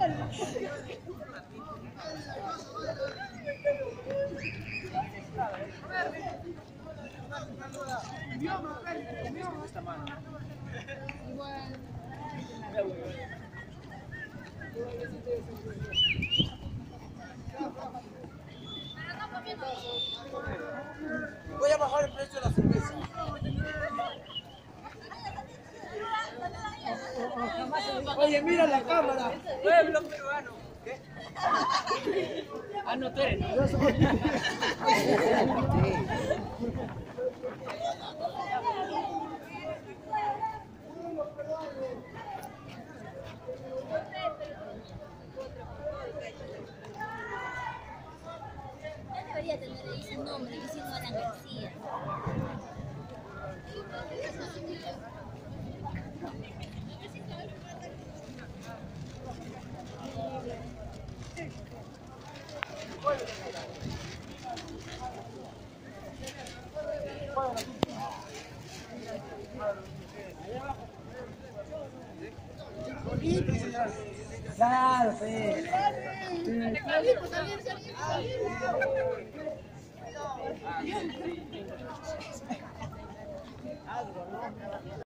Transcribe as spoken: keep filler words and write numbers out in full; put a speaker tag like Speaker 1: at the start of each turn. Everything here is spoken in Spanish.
Speaker 1: Voy a bajar el precio de la cerveza. Oye, mira la cámara.
Speaker 2: Pueblo peruano. ¿Qué? Ah, no, tú eres.
Speaker 3: Ya debería tener ahí su nombre, que si no Alan García.
Speaker 1: Claro, sí.